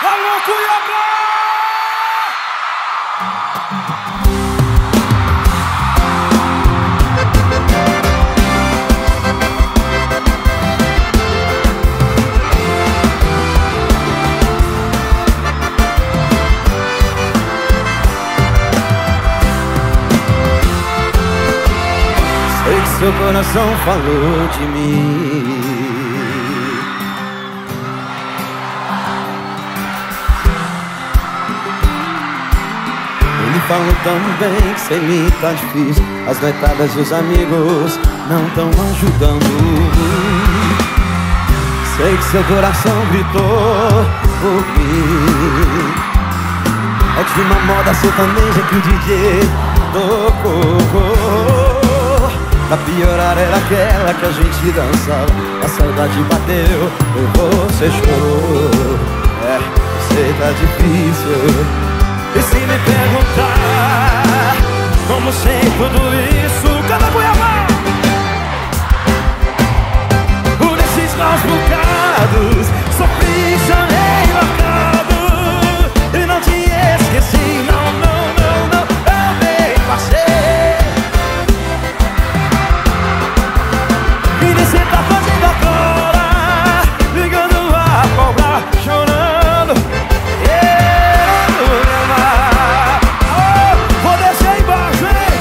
Alô, Cuiabá! Sei que seu coração falou de mim. Ele falou também que sem mim tá difícil. As noitadas e os amigos não tão ajudando. Sei que seu coração gritou por mim. É de uma moda sertaneja que o DJ tocou. Pra piorar era aquela que a gente dançava. A saudade bateu e você chorou. É, eu sei tá difícil. E se me perguntar como sei tudo isso, cada Cuiabá, por esses maus bocados, sofri, chorei, marcado, e não te esqueci, não, não, não, não, eu bem passei. E nem cê tá fazendo agora, ligando a cobrar, chorando. Vou descer embaixo, hein?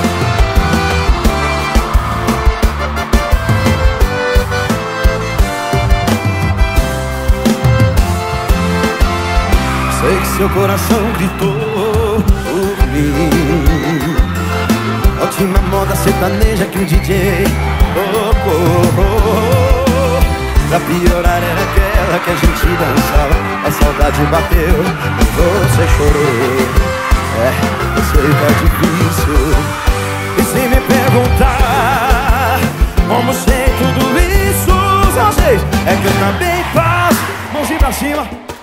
Sei que seu coração gritou por mim. A última moda sertaneja que o DJ tocou. Pra piorar era aquela que a gente dançava. A saudade bateu e você chorou. É, eu sei que é difícil. E se me perguntar como sei tudo isso, vocês é que eu também passo, mãozinha pra cima.